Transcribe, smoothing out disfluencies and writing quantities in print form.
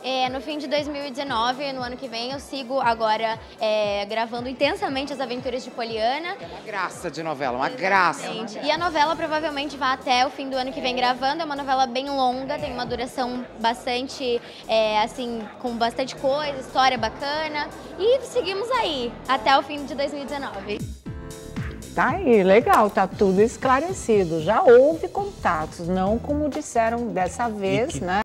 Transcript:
No fim de 2019, no ano que vem, eu sigo agora gravando intensamente as aventuras de Poliana. É uma graça de novela, uma graça. E a novela provavelmente vai até o fim do ano que vem gravando. É uma novela bem longa, tem uma duração bastante, assim, com bastante coisa, história bacana. E seguimos aí, até o fim de 2019. Tá aí, legal, tá tudo esclarecido. Já houve contatos, não como disseram dessa vez, né?